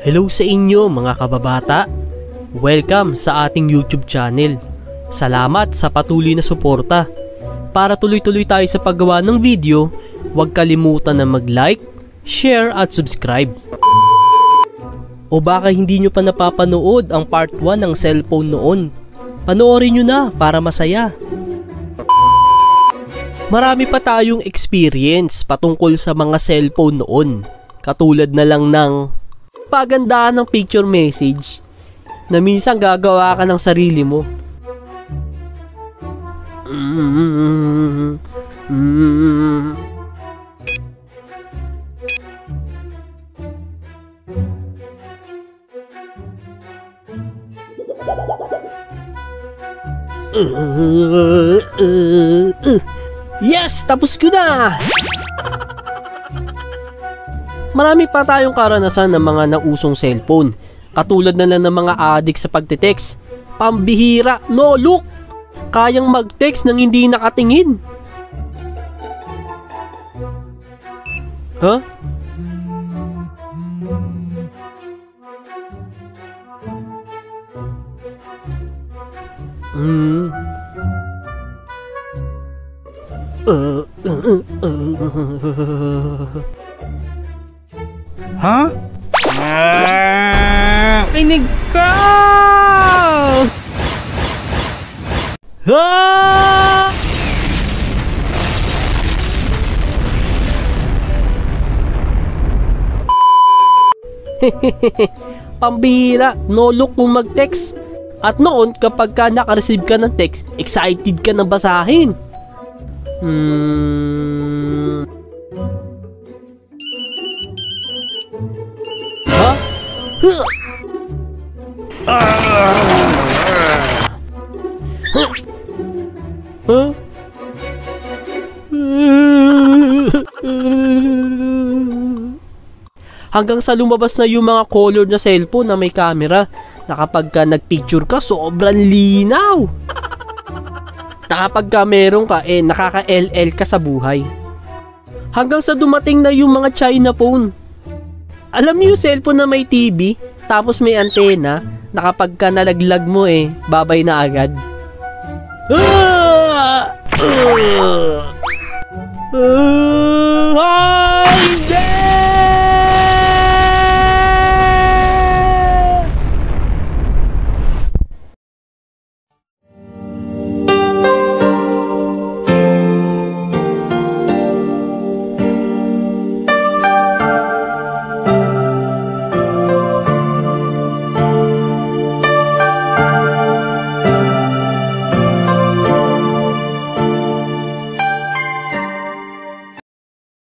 Hello sa inyo mga kababata. Welcome sa ating YouTube channel. Salamat sa patuloy na suporta. Para tuloy-tuloy tayo sa paggawa ng video, huwag kalimutan na mag-like, share at subscribe. O baka hindi nyo pa napapanood ang part 1 ng cellphone noon. Panoorin nyo na para masaya. Marami pa tayong experience patungkol sa mga cellphone noon. Katulad na lang ng pagandahan ng picture message na minsan gagawa ka ng sarili mo. Yes! Tapos ko na! Marami pa tayong karanasan ng mga nausong cellphone. Katulad na lang ng mga addict sa pagte-text. Pambihira, no look! Kayang mag-text nang hindi nakatingin. Huh? Huh? Kinig ka! Ah! Pambihira, no look kung mag-text. At noon, kapag ka naka-receive ka ng text, excited ka na basahin. Ha? Huh? Hanggang sa lumabas na yung mga color na cellphone na may camera na kapag ka nagpicture ka, sobrang linaw. Na kapag ka meron ka, nakaka-LL ka sa buhay. Hanggang sa dumating na yung mga China phone. Alam niyo yung cellphone na may TV, tapos may antena, na kapag ka nalaglag mo babay na agad. Hi!